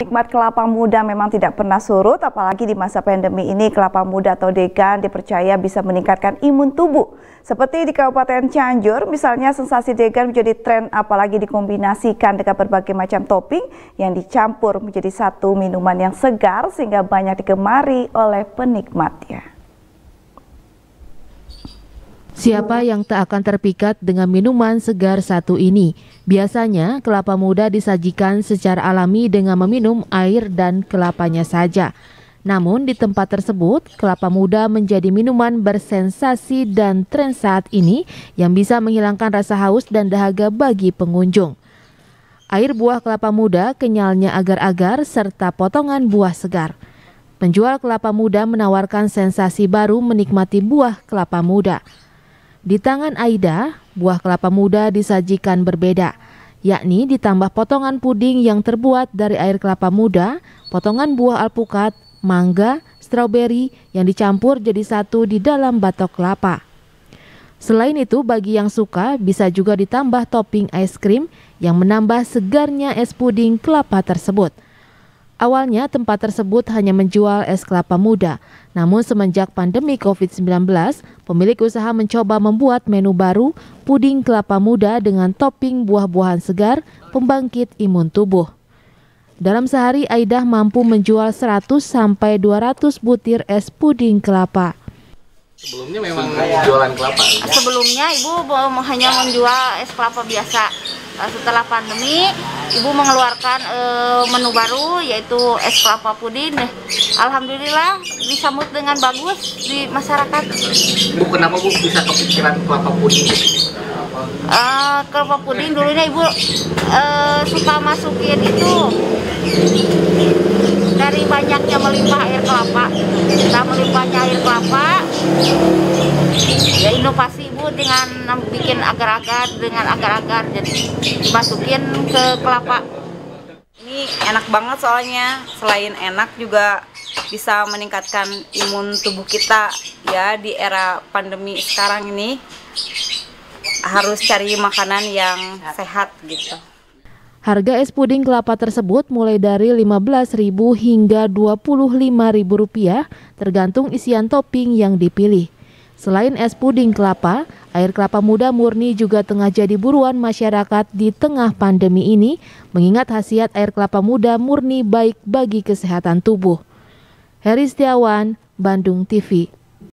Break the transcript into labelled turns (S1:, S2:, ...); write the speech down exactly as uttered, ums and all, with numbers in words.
S1: Nikmat kelapa muda memang tidak pernah surut, apalagi di masa pandemi ini kelapa muda atau degan dipercaya bisa meningkatkan imun tubuh. Seperti di Kabupaten Cianjur, misalnya sensasi degan menjadi tren apalagi dikombinasikan dengan berbagai macam topping yang dicampur menjadi satu minuman yang segar sehingga banyak digemari oleh penikmatnya.
S2: Siapa yang tak akan terpikat dengan minuman segar satu ini? Biasanya kelapa muda disajikan secara alami dengan meminum air dan kelapanya saja. Namun di tempat tersebut, kelapa muda menjadi minuman bersensasi dan tren saat ini yang bisa menghilangkan rasa haus dan dahaga bagi pengunjung. Air buah kelapa muda, kenyalnya agar-agar, serta potongan buah segar. Penjual kelapa muda menawarkan sensasi baru menikmati buah kelapa muda. Di tangan Aida, buah kelapa muda disajikan berbeda, yakni ditambah potongan puding yang terbuat dari air kelapa muda, potongan buah alpukat, mangga, stroberi yang dicampur jadi satu di dalam batok kelapa. Selain itu, bagi yang suka bisa juga ditambah topping es krim yang menambah segarnya es puding kelapa tersebut. Awalnya tempat tersebut hanya menjual es kelapa muda, namun semenjak pandemi covid sembilan belas, pemilik usaha mencoba membuat menu baru, puding kelapa muda dengan topping buah-buahan segar, pembangkit imun tubuh. Dalam sehari, Aidah mampu menjual seratus sampai dua ratus butir es puding kelapa.
S3: Sebelumnya memang jualan kelapa?
S4: Sebelumnya ibu hanya menjual es kelapa biasa. Setelah pandemi, ibu mengeluarkan e, menu baru yaitu es kelapa puding. Alhamdulillah disambut dengan bagus di masyarakat.
S3: Bu, kenapa Bu bisa kepikiran kelapa puding?
S4: E, kelapa puding dulunya ibu e, suka masukin itu dari banyaknya melimpah air kelapa. Kita melimpahnya air kelapa, ya inovasi ibu dengan bikin agar-agar dengan agar-agar jadi dimasukin ke kelapa.
S5: Ini enak banget soalnya, selain enak juga bisa meningkatkan imun tubuh kita ya. Di era pandemi sekarang ini harus cari makanan yang sehat gitu.
S2: Harga es puding kelapa tersebut mulai dari lima belas ribu rupiah hingga dua puluh lima ribu rupiah tergantung isian topping yang dipilih. Selain es puding kelapa, air kelapa muda murni juga tengah jadi buruan masyarakat di tengah pandemi ini, mengingat khasiat air kelapa muda murni baik bagi kesehatan tubuh. Heri Setiawan, Bandung T V.